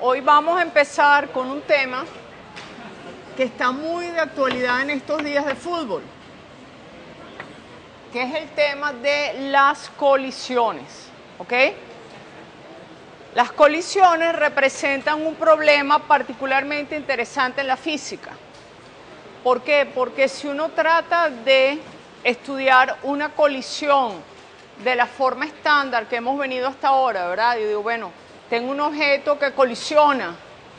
Hoy vamos a empezar con un tema que está muy de actualidad en estos días de fútbol, que es el tema de las colisiones, ¿ok? Las colisiones representan un problema particularmente interesante en la física. ¿Por qué? Porque si uno trata de estudiar una colisión de la forma estándar que hemos venido hasta ahora, ¿verdad? Yo digo, bueno, tengo un objeto que colisiona,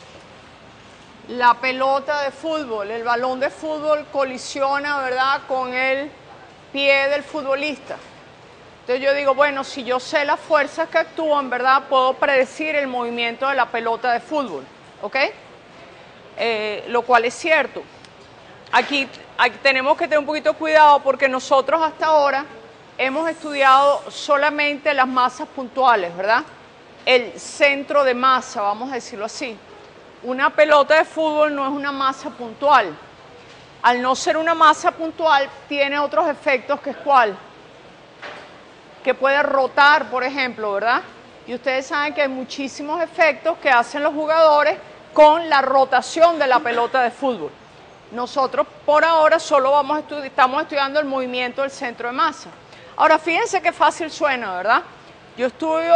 la pelota de fútbol, el balón de fútbol colisiona, ¿verdad?, con el pie del futbolista. Entonces yo digo, bueno, si yo sé las fuerzas que actúan, ¿verdad?, puedo predecir el movimiento de la pelota de fútbol, ¿ok? Lo cual es cierto. Aquí tenemos que tener un poquito de cuidado porque nosotros hasta ahora hemos estudiado solamente las masas puntuales, ¿verdad? El centro de masa, vamos a decirlo así. Una pelota de fútbol no es una masa puntual. Al no ser una masa puntual, tiene otros efectos que es ¿cuál? Que puede rotar, por ejemplo, ¿verdad? Y ustedes saben que hay muchísimos efectos que hacen los jugadores con la rotación de la pelota de fútbol. Nosotros por ahora solo estamos estudiando el movimiento del centro de masa. Ahora, fíjense qué fácil suena, ¿verdad? Yo estudio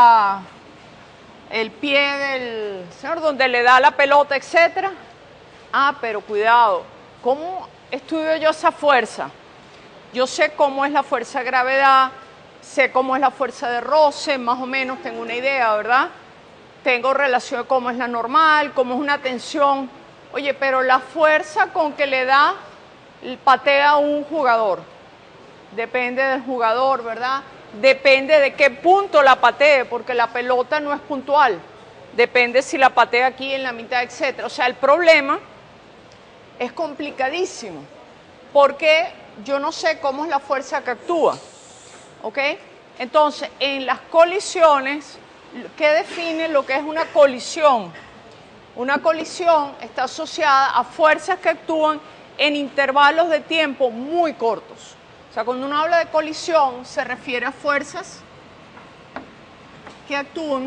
el pie del señor donde le da la pelota, etc. Ah, pero cuidado, ¿cómo estudio yo esa fuerza? Yo sé cómo es la fuerza de gravedad, sé cómo es la fuerza de roce, más o menos tengo una idea, ¿verdad? Tengo relación de cómo es la normal, cómo es una tensión. Oye, pero la fuerza con que le da, patea a un jugador, depende del jugador, ¿verdad? Depende de qué punto la patee, porque la pelota no es puntual. Depende si la patea aquí en la mitad, etc. O sea, el problema es complicadísimo, porque yo no sé cómo es la fuerza que actúa, ¿ok? Entonces, en las colisiones, ¿qué define lo que es una colisión? Una colisión está asociada a fuerzas que actúan en intervalos de tiempo muy cortos. O sea, cuando uno habla de colisión, se refiere a fuerzas que actúan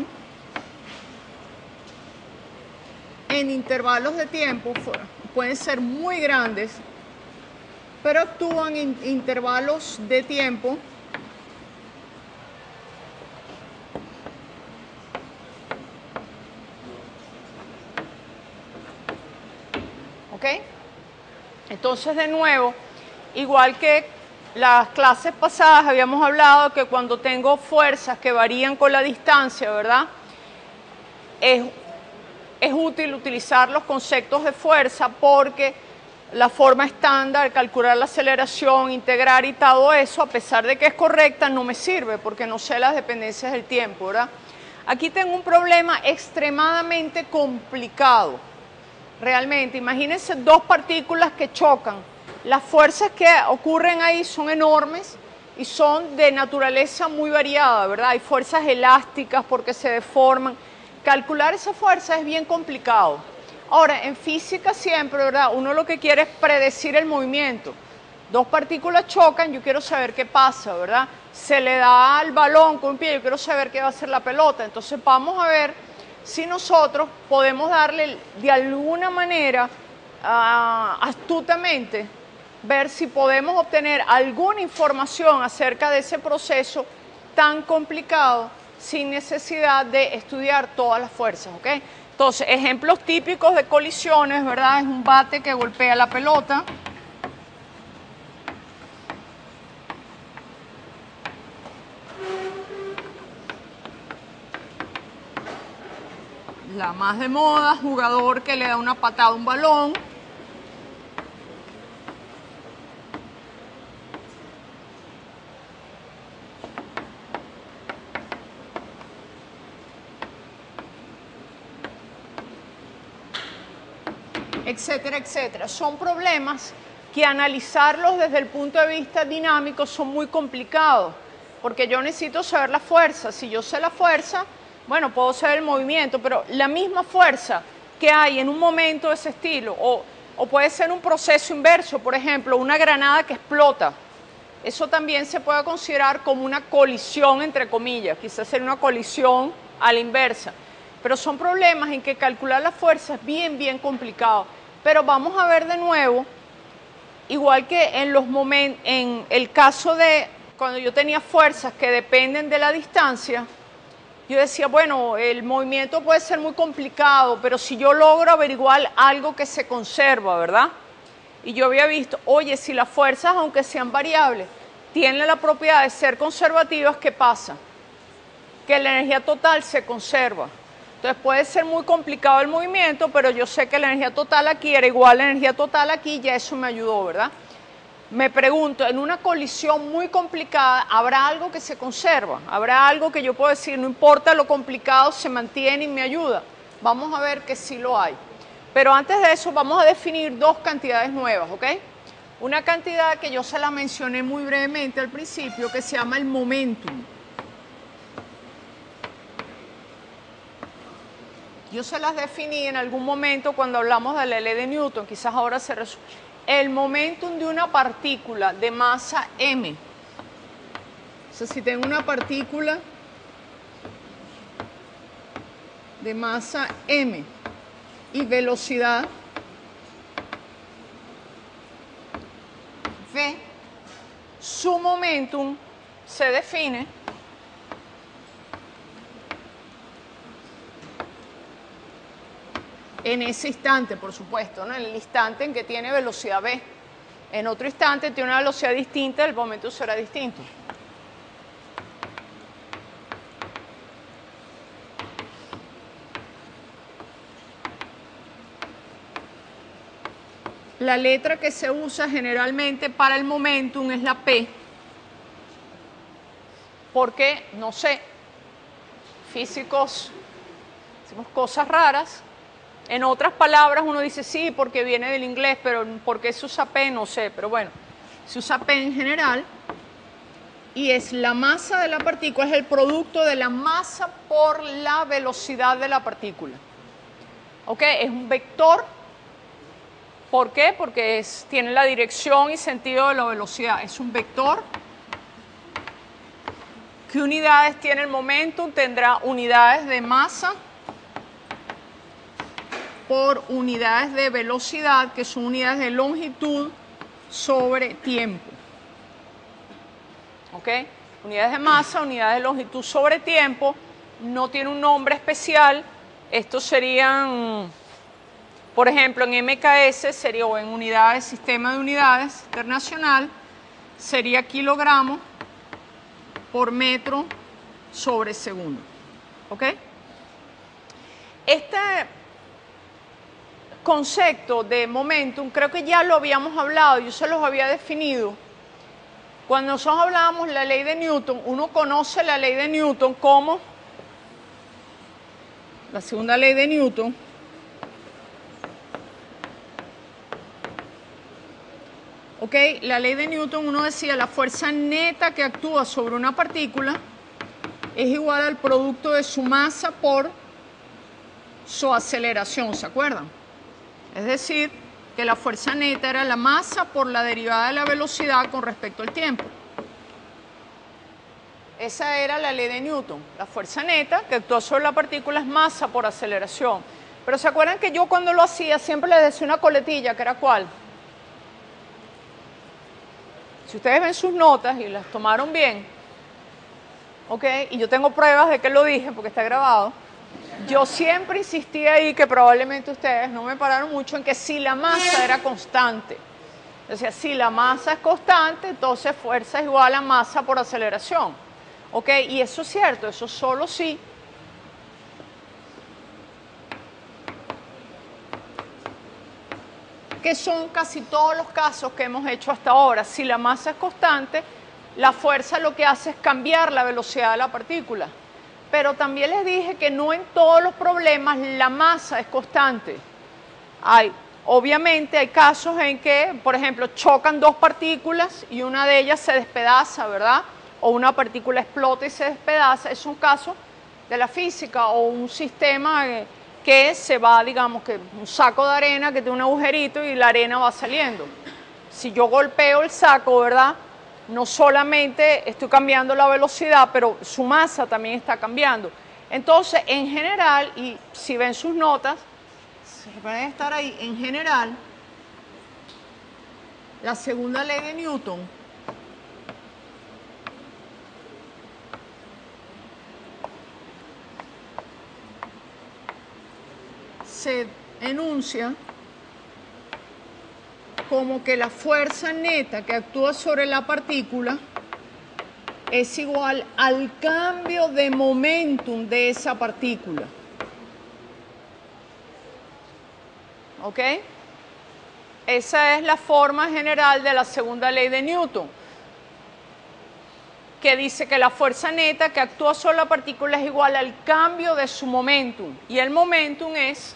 en intervalos de tiempo, pueden ser muy grandes, pero actúan en intervalos de tiempo ¿ok? Entonces, de nuevo, igual que las clases pasadas habíamos hablado que cuando tengo fuerzas que varían con la distancia, ¿verdad? Es útil utilizar los conceptos de fuerza porque la forma estándar, calcular la aceleración, integrar y todo eso, a pesar de que es correcta, no me sirve porque no sé las dependencias del tiempo, ¿verdad? Aquí tengo un problema extremadamente complicado. Realmente, imagínense dos partículas que chocan. Las fuerzas que ocurren ahí son enormes y son de naturaleza muy variada, ¿verdad? Hay fuerzas elásticas porque se deforman. Calcular esa fuerza es bien complicado. Ahora, en física siempre, ¿verdad? Uno lo que quiere es predecir el movimiento. Dos partículas chocan, yo quiero saber qué pasa, ¿verdad? Se le da al balón con un pie, yo quiero saber qué va a hacer la pelota. Entonces vamos a ver si nosotros podemos darle de alguna manera, astutamente, ver si podemos obtener alguna información acerca de ese proceso tan complicado sin necesidad de estudiar todas las fuerzas, ¿ok? Entonces, ejemplos típicos de colisiones, ¿verdad? Es un bate que golpea la pelota. La más de moda, jugador que le da una patada a un balón. Etcétera, etcétera. Son problemas que analizarlos desde el punto de vista dinámico son muy complicados, porque yo necesito saber la fuerza. Si yo sé la fuerza, bueno, puedo saber el movimiento, pero la misma fuerza que hay en un momento de ese estilo, o puede ser un proceso inverso, por ejemplo, una granada que explota. Eso también se puede considerar como una colisión, entre comillas, quizás sería una colisión a la inversa. pero son problemas en que calcular la fuerza es bien complicado. Pero vamos a ver de nuevo, igual que en el caso de cuando yo tenía fuerzas que dependen de la distancia, yo decía, bueno, el movimiento puede ser muy complicado, pero si yo logro averiguar algo que se conserva, ¿verdad? Y yo había visto, oye, si las fuerzas, aunque sean variables, tienen la propiedad de ser conservativas, ¿qué pasa? Que la energía total se conserva. Entonces puede ser muy complicado el movimiento, pero yo sé que la energía total aquí era igual a la energía total aquí, ya eso me ayudó, ¿verdad? Me pregunto, en una colisión muy complicada, ¿habrá algo que se conserva? ¿Habrá algo que yo puedo decir, no importa lo complicado, se mantiene y me ayuda? Vamos a ver que sí lo hay. Pero antes de eso vamos a definir dos cantidades nuevas, ¿ok? Una cantidad que yo se la mencioné muy brevemente al principio, que se llama el momentum. Yo se las definí en algún momento cuando hablamos de la ley de Newton, quizás ahora se resuelve. El momentum de una partícula de masa m. O sea, si tengo una partícula de masa m y velocidad v, su momentum se define en ese instante, por supuesto, ¿no? En el instante en que tiene velocidad v. En otro instante tiene una velocidad distinta, el momento será distinto. La letra que se usa generalmente para el momentum es la P. Porque, no sé, físicos hacemos cosas raras. En otras palabras uno dice sí porque viene del inglés, pero ¿por qué se usa P? No sé, pero bueno, se usa P en general y es la masa de la partícula, es el producto de la masa por la velocidad de la partícula. ¿Ok? Es un vector. ¿Por qué? Porque tiene la dirección y sentido de la velocidad. Es un vector. ¿Qué unidades tiene el momentum? Tendrá unidades de masa por unidades de velocidad, que son unidades de longitud sobre tiempo. ¿Ok? Unidades de masa, unidades de longitud sobre tiempo, no tiene un nombre especial. Estos serían, por ejemplo, en MKS, sería, o en unidades, sistema de unidades internacional, sería kilogramo por metro sobre segundo. ¿Ok? Este concepto de momentum, creo que ya lo habíamos hablado, yo se los había definido. Cuando nosotros hablábamos de la ley de Newton, uno conoce la ley de Newton como la segunda ley de Newton. Ok, la ley de Newton, uno decía la fuerza neta que actúa sobre una partícula es igual al producto de su masa por su aceleración, ¿se acuerdan? Es decir, que la fuerza neta era la masa por la derivada de la velocidad con respecto al tiempo. Esa era la ley de Newton. La fuerza neta que actúa sobre la partícula es masa por aceleración. Pero ¿se acuerdan que yo cuando lo hacía siempre les decía una coletilla, que era cuál? Si ustedes ven sus notas y las tomaron bien, ¿ok? Y yo tengo pruebas de que lo dije porque está grabado. Yo siempre insistí ahí, que probablemente ustedes no me pararon mucho, en que si la masa era constante. O sea, si la masa es constante, entonces fuerza es igual a masa por aceleración. ¿Ok? Y eso es cierto, eso solo sí. Que son casi todos los casos que hemos hecho hasta ahora. Si la masa es constante, la fuerza lo que hace es cambiar la velocidad de la partícula. Pero también les dije que no en todos los problemas la masa es constante. Obviamente hay casos en que, por ejemplo, chocan dos partículas y una de ellas se despedaza, ¿verdad? O una partícula explota y se despedaza. Es un caso de la física, o un sistema que se va, digamos, que un saco de arena que tiene un agujerito y la arena va saliendo. Si yo golpeo el saco, ¿verdad? No solamente estoy cambiando la velocidad, pero su masa también está cambiando. Entonces, en general, y si ven sus notas, pueden estar ahí, en general, la segunda ley de Newton se enuncia como que la fuerza neta que actúa sobre la partícula es igual al cambio de momentum de esa partícula. ¿Ok? Esa es la forma general de la segunda ley de Newton, que dice que la fuerza neta que actúa sobre la partícula es igual al cambio de su momentum. Y el momentum es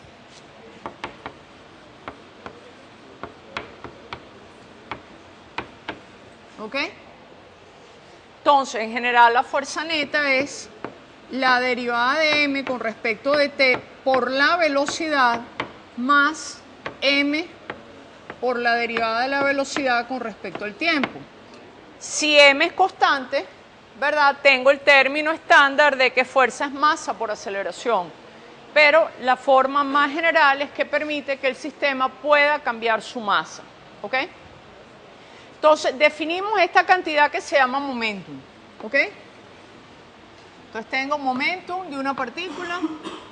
¿ok? Entonces, en general, la fuerza neta es la derivada de m con respecto de t por la velocidad más m por la derivada de la velocidad con respecto al tiempo. Si m es constante, ¿verdad? Tengo el término estándar de que fuerza es masa por aceleración. Pero la forma más general es que permite que el sistema pueda cambiar su masa. ¿Ok? Entonces, definimos esta cantidad que se llama momentum. ¿Ok? Entonces, tengo momentum de una partícula.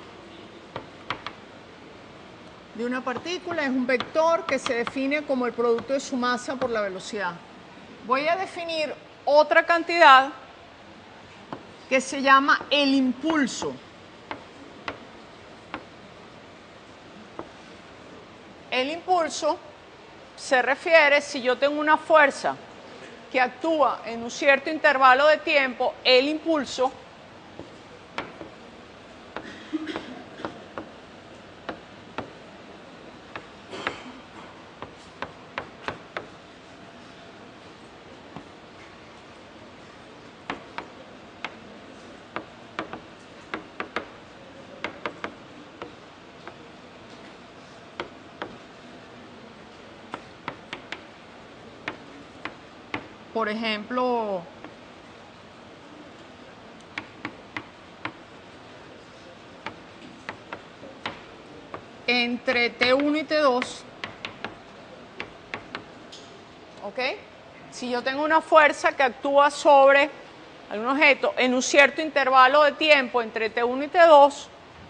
Es un vector que se define como el producto de su masa por la velocidad. Voy a definir otra cantidad que se llama el impulso. El impulso se refiere, si yo tengo una fuerza que actúa en un cierto intervalo de tiempo, el impulso por ejemplo, entre T1 y T2, ¿ok? Si yo tengo una fuerza que actúa sobre algún objeto en un cierto intervalo de tiempo entre T1 y T2,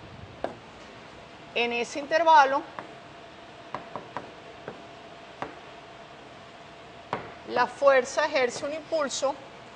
en ese intervalo la fuerza ejerce un impulso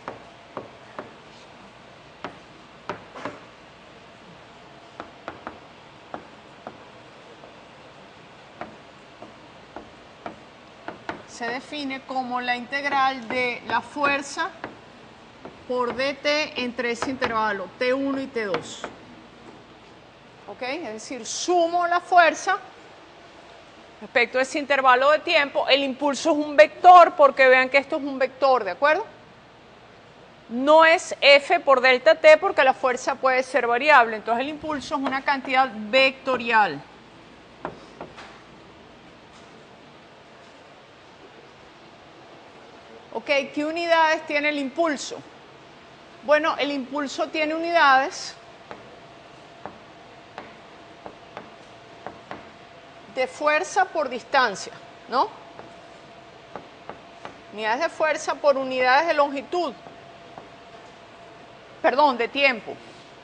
se define como la integral de la fuerza por dt entre ese intervalo T1 y T2. ¿Ok? Es decir, sumo la fuerza respecto a ese intervalo de tiempo. El impulso es un vector, porque vean que esto es un vector, ¿de acuerdo? No es F por delta T, porque la fuerza puede ser variable. Entonces el impulso es una cantidad vectorial. Ok, ¿qué unidades tiene el impulso? Bueno, el impulso tiene unidades de fuerza por distancia, ¿no? Unidades de fuerza por unidades de longitud. Perdón, de tiempo.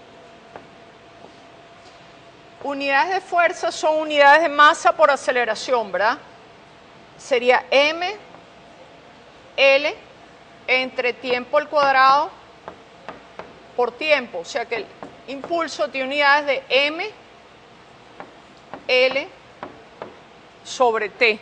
Unidades de fuerza son unidades de masa por aceleración, ¿verdad? Sería m, L, entre tiempo al cuadrado por tiempo. O sea que el impulso tiene unidades de m, L, sobre t.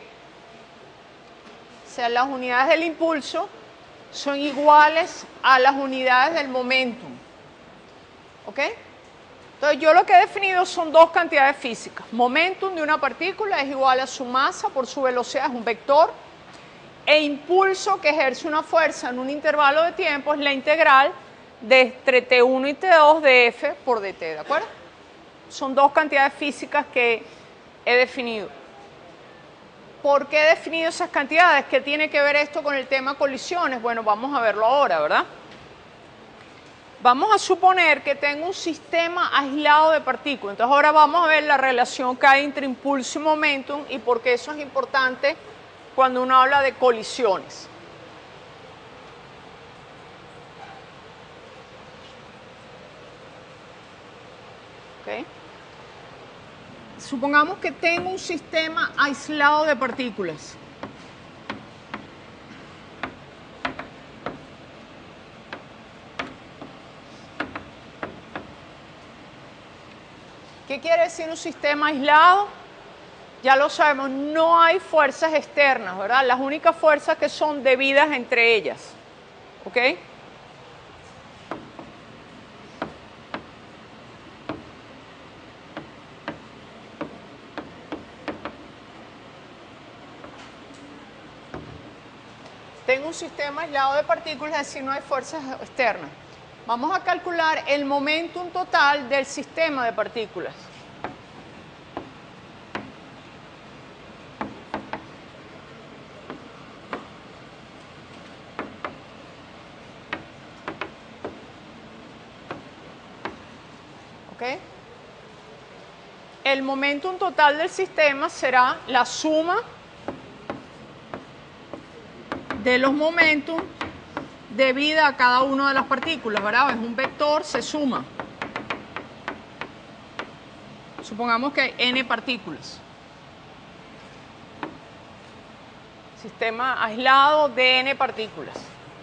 O sea, las unidades del impulso son iguales a las unidades del momentum. ¿Ok? Entonces yo lo que he definido son dos cantidades físicas. Momentum de una partícula es igual a su masa por su velocidad, es un vector. E impulso que ejerce una fuerza en un intervalo de tiempo es la integral de entre T1 y T2 de F por dt, ¿de acuerdo? Son dos cantidades físicas que he definido. ¿Por qué he definido esas cantidades? ¿Qué tiene que ver esto con el tema colisiones? Bueno, vamos a verlo ahora, ¿verdad? Vamos a suponer que tengo un sistema aislado de partículas. Entonces ahora vamos a ver la relación que hay entre impulso y momentum y por qué eso es importante cuando uno habla de colisiones. ¿Okay? Supongamos que tengo un sistema aislado de partículas. ¿Qué quiere decir un sistema aislado? Ya lo sabemos, no hay fuerzas externas, ¿verdad? Las únicas fuerzas que son debidas entre ellas. ¿Ok? Tengo un sistema aislado de partículas, es decir, no hay fuerzas externas. Vamos a calcular el momentum total del sistema de partículas. ¿Ok? El momentum total del sistema será la suma de los momentum debida a cada una de las partículas, ¿verdad? Es un vector, se suma. Supongamos que hay n partículas. Sistema aislado de n partículas.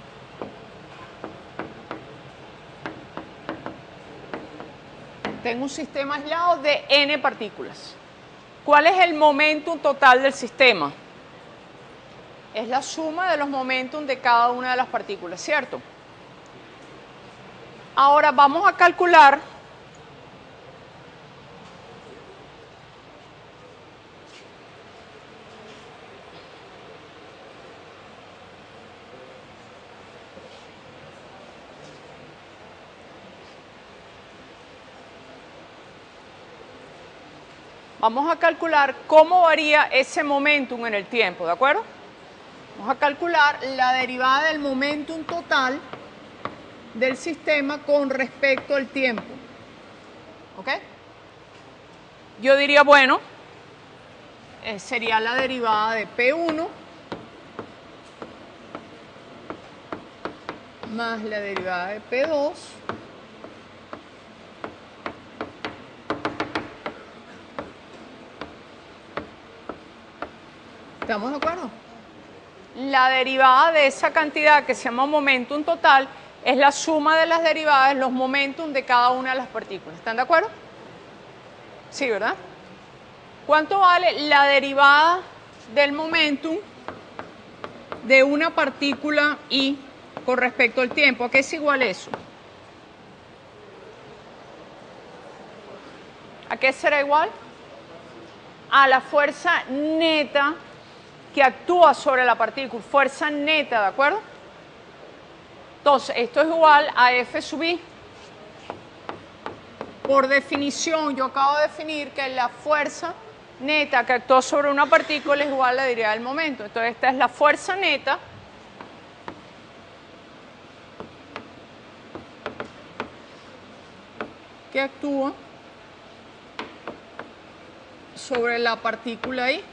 Tengo un sistema aislado de n partículas. ¿Cuál es el momentum total del sistema? Es la suma de los momentum de cada una de las partículas, ¿cierto? Ahora vamos a calcular cómo varía ese momentum en el tiempo, ¿de acuerdo? Vamos a calcular la derivada del momentum total del sistema con respecto al tiempo. ¿Ok? Yo diría, bueno, sería la derivada de P1 más la derivada de P2 ¿estamos de acuerdo? La derivada de esa cantidad que se llama momentum total es la suma de las derivadas, los momentum de cada una de las partículas. ¿Están de acuerdo? Sí, ¿verdad? ¿Cuánto vale la derivada del momentum de una partícula I con respecto al tiempo? ¿A qué es igual eso? ¿A qué será igual? A la fuerza neta que actúa sobre la partícula, fuerza neta, ¿de acuerdo? Entonces, esto es igual a F sub I. Por definición, yo acabo de definir que la fuerza neta que actúa sobre una partícula es igual a la derivada del momento. Entonces, esta es la fuerza neta que actúa sobre la partícula I.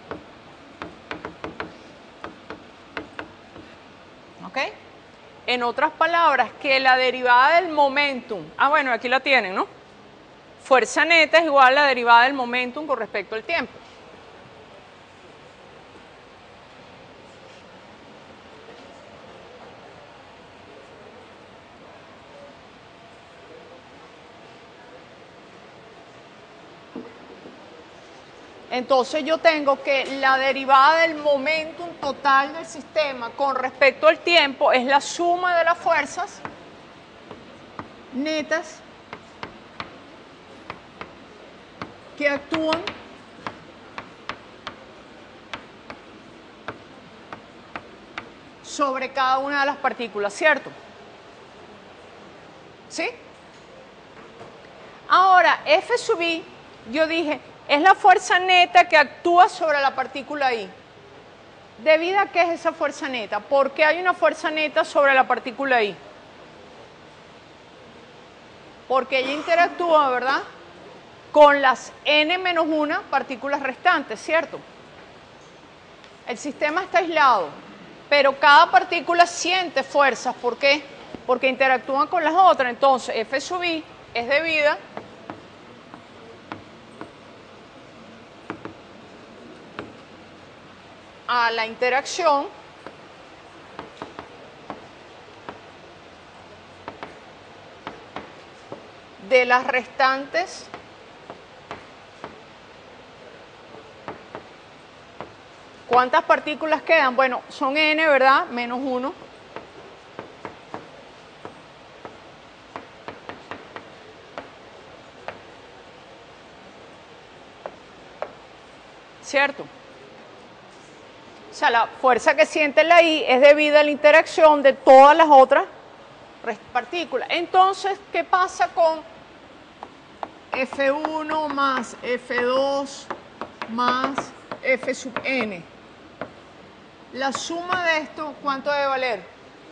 ¿Ok? En otras palabras, que la derivada del momentum, bueno, aquí la tienen, ¿no? Fuerza neta es igual a la derivada del momentum con respecto al tiempo. Entonces yo tengo que la derivada del momentum total del sistema con respecto al tiempo es la suma de las fuerzas netas que actúan sobre cada una de las partículas, ¿cierto? ¿Sí? Ahora, F sub I, yo dije, es la fuerza neta que actúa sobre la partícula I. ¿Debido a qué es esa fuerza neta? ¿Por qué hay una fuerza neta sobre la partícula I? porque ella interactúa, ¿verdad?, con las n-1 partículas restantes, ¿cierto? El sistema está aislado, pero cada partícula siente fuerzas. ¿Por qué? Porque interactúan con las otras. Entonces, F sub I es debida a la interacción de las restantes ¿cuántas partículas quedan? Bueno, son n, ¿verdad? Menos 1. ¿Cierto? O sea, la fuerza que siente la I es debida a la interacción de todas las otras partículas. Entonces, ¿qué pasa con F1 más F2 más F sub n? La suma de esto, ¿cuánto debe valer?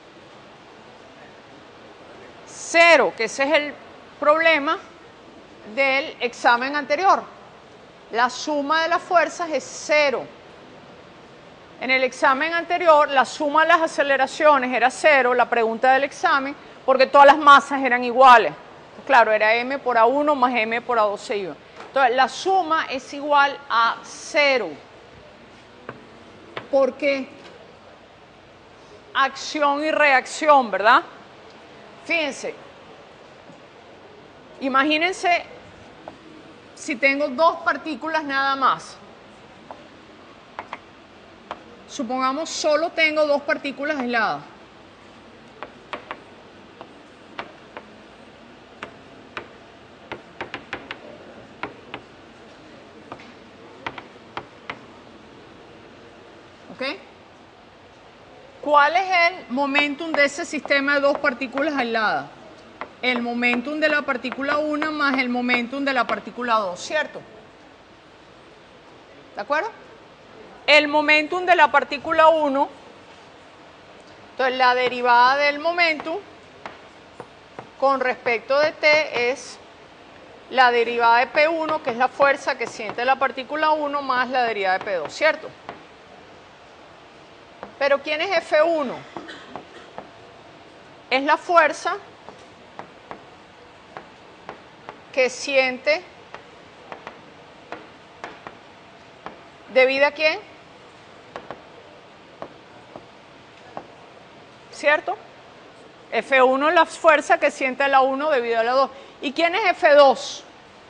0, que ese es el problema del examen anterior. La suma de las fuerzas es 0. En el examen anterior, la suma de las aceleraciones era 0, la pregunta del examen, porque todas las masas eran iguales. Claro, era m por A1 más m por A2 se iba. Entonces, la suma es igual a 0. ¿Por qué? Acción y reacción, ¿verdad? Fíjense. Imagínense si tengo dos partículas nada más. Supongamos solo tengo dos partículas aisladas. ¿Ok? ¿Cuál es el momentum de ese sistema de dos partículas aisladas? El momentum de la partícula 1 más el momentum de la partícula 2, ¿cierto? ¿De acuerdo? El momentum de la partícula 1, entonces la derivada del momentum con respecto de t es la derivada de P1, que es la fuerza que siente la partícula 1, más la derivada de P2, ¿cierto? Pero ¿quién es F1? Es la fuerza que siente ¿debida a quién? ¿Cierto? F1 es la fuerza que siente la 1 debido a la 2. ¿Y quién es F2?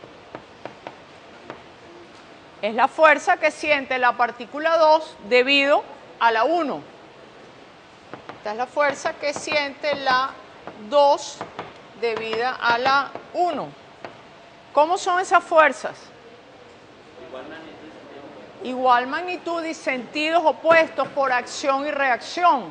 Es la fuerza que siente la partícula 2 debido a la 1. Esta es la fuerza que siente la 2 debida a la 1. ¿Cómo son esas fuerzas? Igual magnitud y sentidos opuestos por acción y reacción.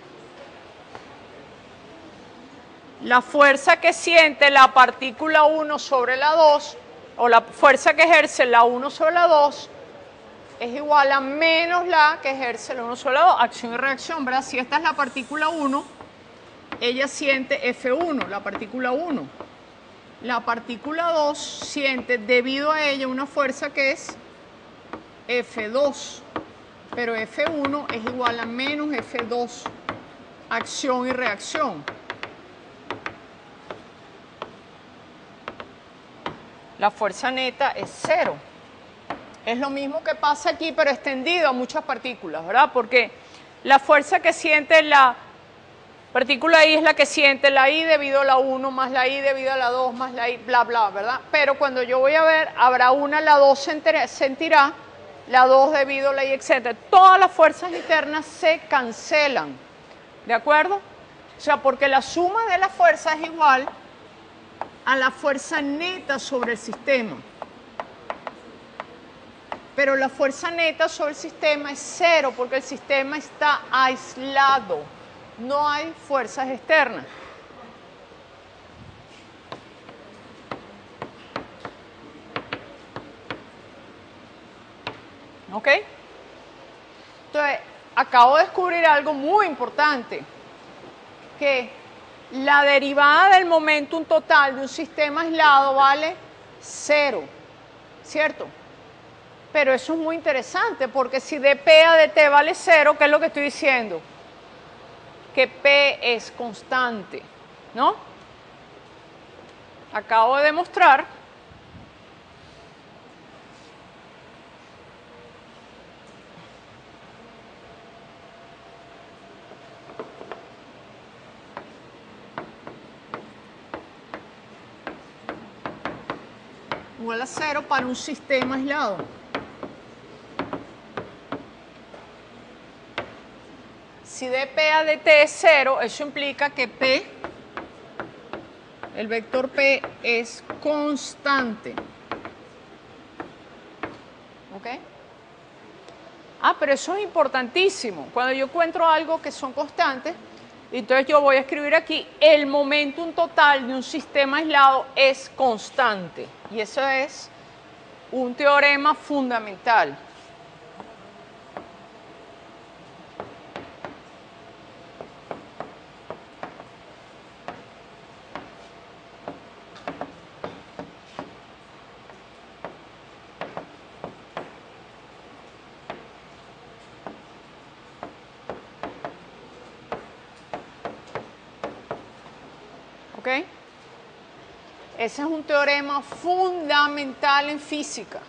La fuerza que siente la partícula 1 sobre la 2, o la fuerza que ejerce la 1 sobre la 2, es igual a menos la que ejerce la 1 sobre la 2, acción y reacción, ¿verdad? Si esta es la partícula 1, ella siente F1, la partícula 1. La partícula 2 siente debido a ella una fuerza que es F2, pero F1 es igual a menos F2, acción y reacción. La fuerza neta es 0. Es lo mismo que pasa aquí, pero extendido a muchas partículas, ¿verdad? Porque la fuerza que siente la partícula I es la que siente la I debido a la 1, más la I debido a la 2, más la I, bla, bla, ¿verdad? Pero cuando yo voy a ver, habrá una, la 2 sentirá, la 2 debido a la I, etc. Todas las fuerzas internas se cancelan, ¿de acuerdo? O sea, porque la suma de las fuerzas es igual a la fuerza neta sobre el sistema. Pero la fuerza neta sobre el sistema es 0 porque el sistema está aislado. No hay fuerzas externas. ¿Ok? Entonces, acabo de descubrir algo muy importante, que la derivada del momentum total de un sistema aislado vale 0, ¿cierto? Pero eso es muy interesante porque si dp a dt vale 0, ¿qué es lo que estoy diciendo? Que P es constante, ¿no? Acabo de demostrar igual a 0 para un sistema aislado. Si dp a dt es 0, eso implica que P, el vector P es constante. ¿Ok? Ah, pero eso es importantísimo. Cuando yo encuentro algo que son constantes, entonces yo voy a escribir aquí, el momentum total de un sistema aislado es constante. Y eso es un teorema fundamental. ¿Ok? Ese es un teorema fundamental en física.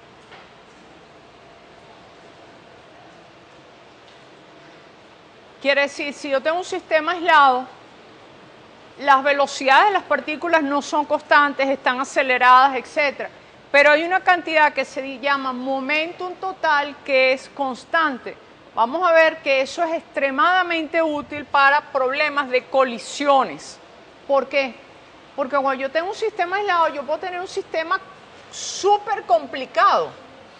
Quiere decir, si yo tengo un sistema aislado, las velocidades de las partículas no son constantes, están aceleradas, etc. Pero hay una cantidad que se llama momentum total que es constante. Vamos a ver que eso es extremadamente útil para problemas de colisiones. ¿Por qué? Porque cuando yo tengo un sistema aislado, yo puedo tener un sistema súper complicado.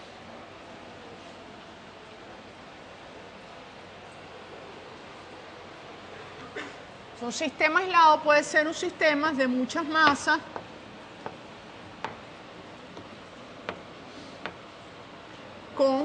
Un sistema aislado puede ser un sistema de muchas masas con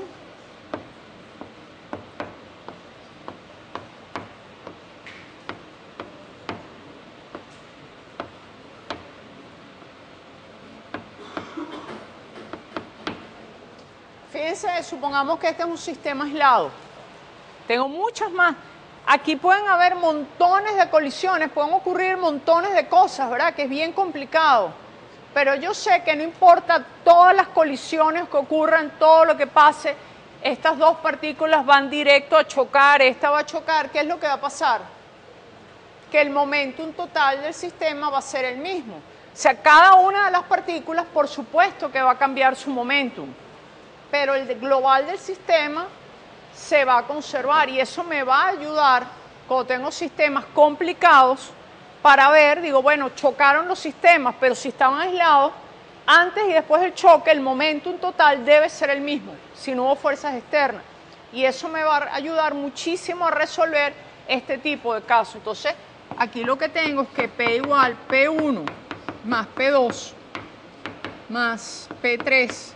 fíjense, supongamos que este es un sistema aislado. Tengo muchas más. Aquí pueden haber montones de colisiones, pueden ocurrir montones de cosas, ¿verdad? Que es bien complicado. Pero yo sé que no importa todas las colisiones que ocurran, todo lo que pase, estas dos partículas van directo a chocar, esta va a chocar. ¿Qué es lo que va a pasar? Que el momentum total del sistema va a ser el mismo. O sea, cada una de las partículas, por supuesto que va a cambiar su momentum, pero el global del sistema se va a conservar y eso me va a ayudar cuando tengo sistemas complicados para ver, digo, bueno, chocaron los sistemas, pero si estaban aislados, antes y después del choque el momentum total debe ser el mismo, si no hubo fuerzas externas. Y eso me va a ayudar muchísimo a resolver este tipo de casos. Entonces, aquí lo que tengo es que P igual P1 más P2 más P3.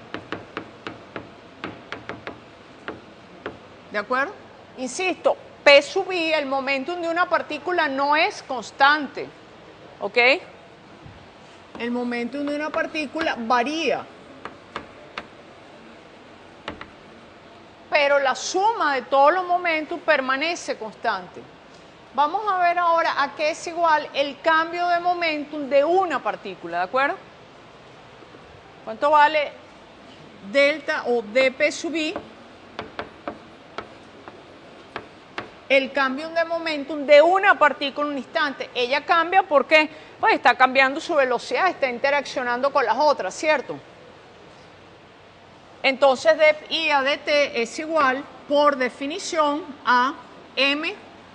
¿De acuerdo? Insisto, P sub I, el momentum de una partícula no es constante, ¿ok? El momentum de una partícula varía. Pero la suma de todos los momentum permanece constante. Vamos a ver ahora a qué es igual el cambio de momentum de una partícula, ¿de acuerdo? ¿Cuánto vale delta o dp sub I? El cambio de momentum de una partícula en un instante. Ella cambia porque pues, está cambiando su velocidad, está interaccionando con las otras, ¿cierto? Entonces, dI a dt es igual, por definición, a m.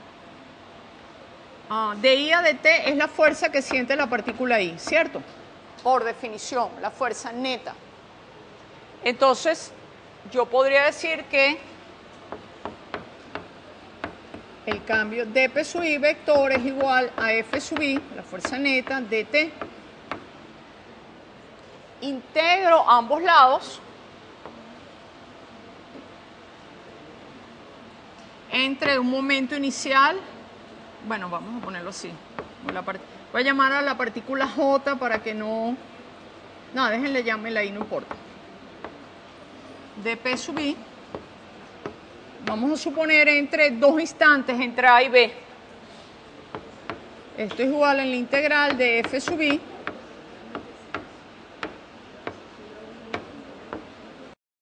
dI a dt es la fuerza que siente la partícula I, ¿cierto? Por definición, la fuerza neta. Entonces, yo podría decir que el cambio dp sub I vector es igual a F sub I, la fuerza neta, dt. Integro ambos lados entre un momento inicial, bueno, vamos a ponerlo así, Voy a llamar a la partícula J para que no... No, déjenle llámela ahí, no importa. De P sub I, vamos a suponer entre dos instantes, entre A y B. Esto es igual a la integral de F sub I